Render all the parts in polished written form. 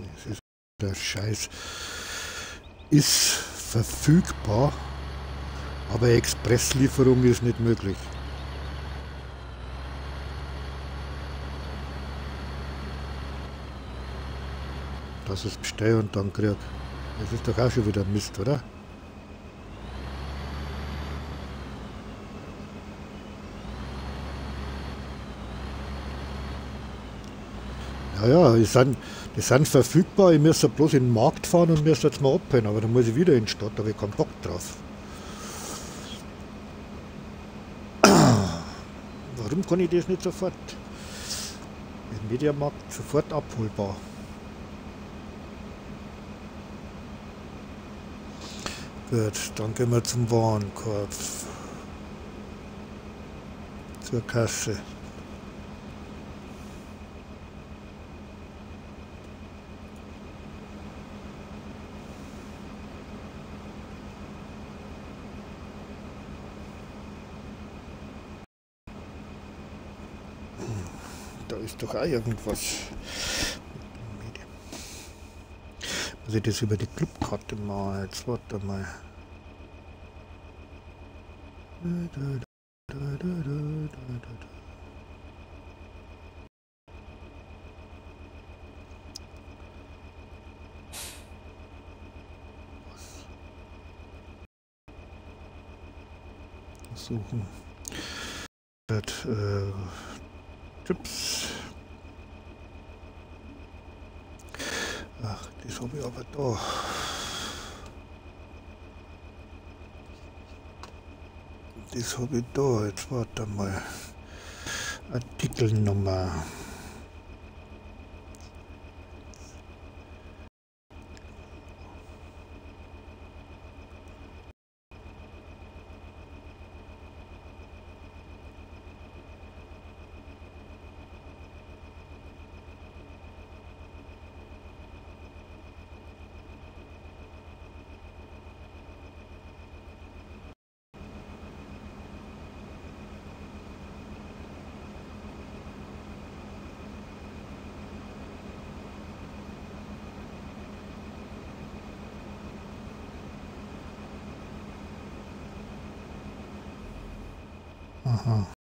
Das ist der Scheiß. Ist verfügbar, aber Expresslieferung ist nicht möglich. Das ist bestell und dann krieg. Das ist doch auch schon wieder Mist, oder? Ja, ja, die sind verfügbar. Ich müsste bloß in den Markt fahren und müsste jetzt mal abhören. Aber dann muss ich wieder in die Stadt, da habe ich keinen Bock drauf. Warum kann ich das nicht sofort? Im Mediamarkt sofort abholbar. Gut, dann gehen wir zum Warenkorb. Zur Kasse. Da ist doch auch irgendwas. Muss ich das über die Clubkarte machen? Jetzt warte mal. Suchen. Tipps. Ach, das habe ich aber da. Das habe ich da. Jetzt warte mal. Artikelnummer. Aha.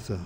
So.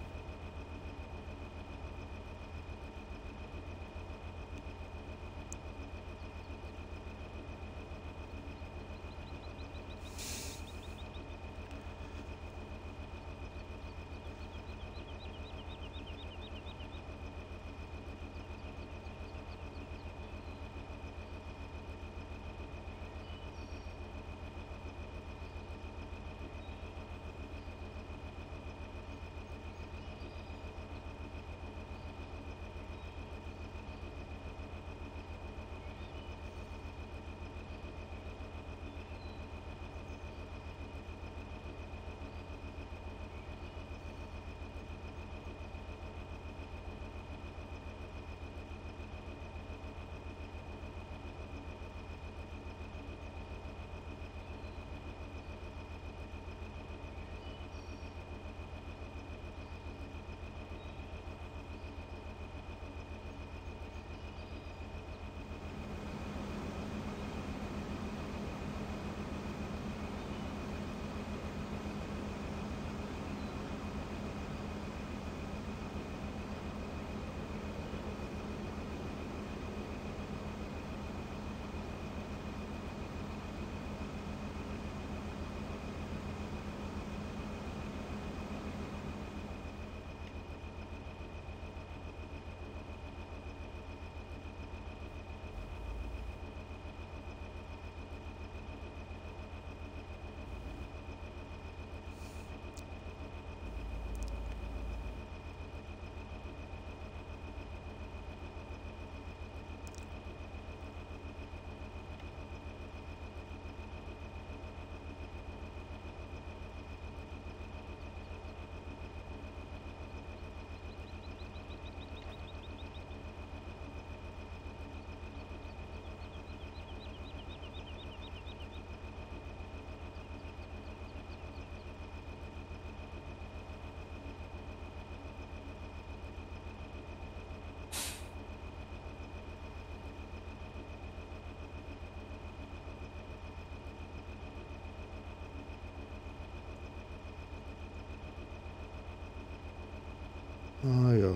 Ah ja.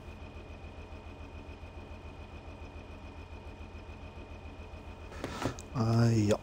Ah ja.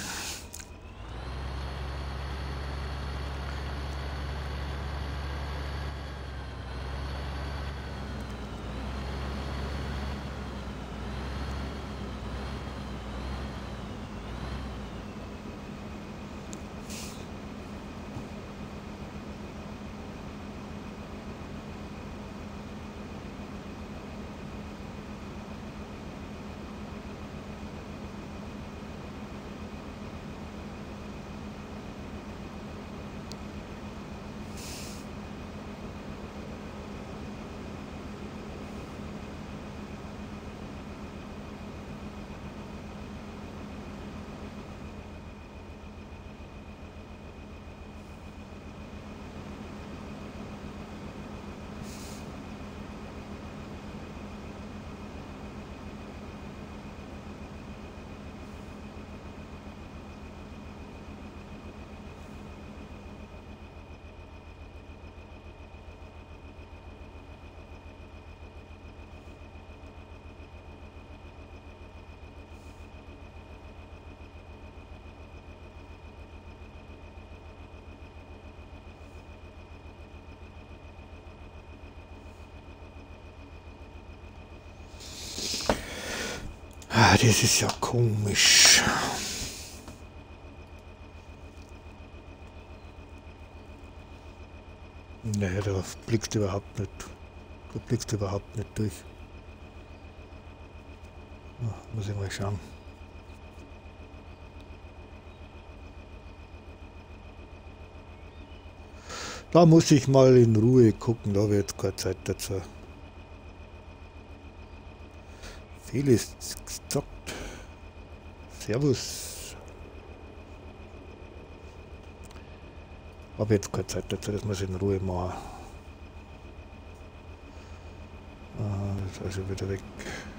Ah, das ist ja komisch. Nee, da blickst du überhaupt nicht. Du blickst überhaupt nicht durch. Muss ich mal schauen. Da muss ich mal in Ruhe gucken, da habe ich jetzt keine Zeit dazu. Vieles gesagt. Servus. Habe jetzt keine Zeit dazu, das muss ich in Ruhe machen. Das ist also wieder weg.